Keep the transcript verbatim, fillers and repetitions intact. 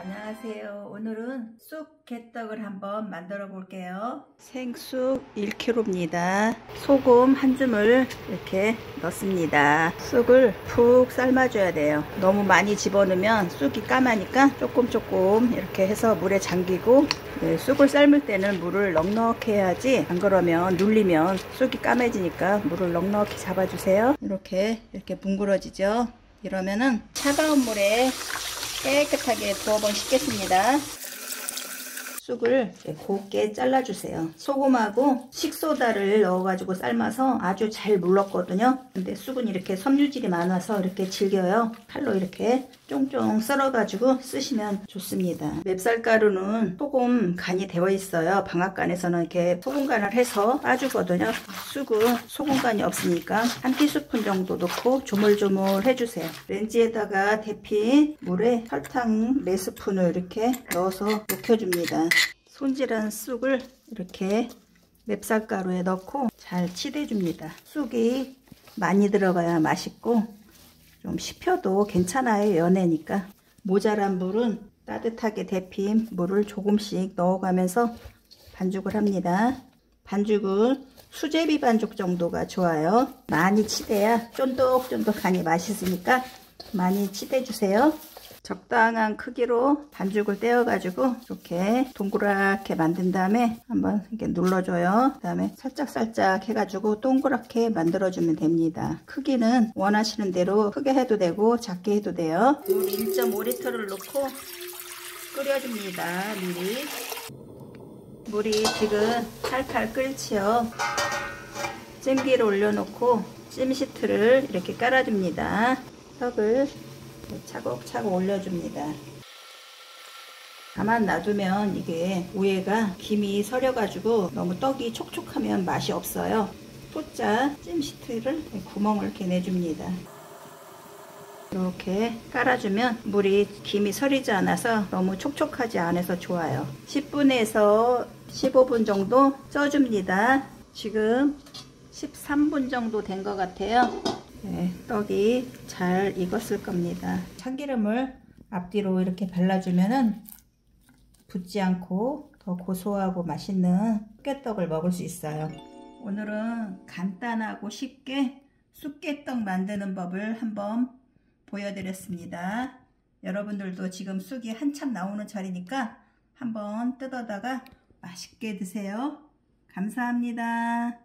안녕하세요. 오늘은 쑥 개떡을 한번 만들어 볼게요. 생쑥 일 킬로그램입니다. 소금 한 줌을 이렇게 넣습니다. 쑥을 푹 삶아줘야 돼요. 너무 많이 집어넣으면 쑥이 까마니까 조금 조금 이렇게 해서 물에 잠기고, 네, 쑥을 삶을 때는 물을 넉넉히 해야지, 안 그러면 눌리면 쑥이 까매지니까 물을 넉넉히 잡아주세요. 이렇게 이렇게 뭉그러지죠. 이러면은 차가운 물에 깨끗하게 두어 번 씻겠습니다. 쑥을 곱게 잘라주세요. 소금하고 식소다를 넣어가지고 삶아서 아주 잘 물렀거든요. 근데 쑥은 이렇게 섬유질이 많아서 이렇게 질겨요. 칼로 이렇게 쫑쫑 썰어가지고 쓰시면 좋습니다. 맵쌀가루는 소금 간이 되어 있어요. 방앗간에서는 이렇게 소금 간을 해서 빠주거든요. 쑥은 소금 간이 없으니까 한 티스푼 정도 넣고 조물조물 해주세요. 렌즈에다가 데핀 물에 설탕 네 스푼을 이렇게 넣어서 녹여줍니다. 손질한 쑥을 이렇게 맵쌀가루에 넣고 잘 치대줍니다. 쑥이 많이 들어가야 맛있고 좀 씹혀도 괜찮아요. 연해니까. 모자란 물은 따뜻하게 데핀 물을 조금씩 넣어가면서 반죽을 합니다. 반죽은 수제비 반죽 정도가 좋아요. 많이 치대야 쫀득쫀득하니 맛있으니까 많이 치대주세요. 적당한 크기로 반죽을 떼어 가지고 이렇게 동그랗게 만든 다음에 한번 이렇게 눌러줘요. 그 다음에 살짝살짝 해가지고 동그랗게 만들어 주면 됩니다. 크기는 원하시는 대로 크게 해도 되고 작게 해도 돼요. 물 일 점 오 리터를 넣고 끓여줍니다. 미리 물이 지금 팔팔 끓지요. 찜기를 올려놓고 찜시트를 이렇게 깔아줍니다. 떡을 차곡차곡 올려줍니다. 가만 놔두면 이게 위에가 김이 서려가지고 너무 떡이 촉촉하면 맛이 없어요. 소자 찜시트를 구멍을 이렇게 내줍니다. 이렇게 깔아주면 물이 김이 서리지 않아서 너무 촉촉하지 않아서 좋아요. 십 분에서 십오 분 정도 쪄줍니다. 지금 십삼 분 정도 된 것 같아요. 네, 떡이 잘 익었을 겁니다. 참기름을 앞뒤로 이렇게 발라주면은 붙지 않고 더 고소하고 맛있는 쑥개떡을 먹을 수 있어요. 오늘은 간단하고 쉽게 쑥개떡 만드는 법을 한번 보여드렸습니다. 여러분들도 지금 쑥이 한참 나오는 차리니까 한번 뜯어다가 맛있게 드세요. 감사합니다.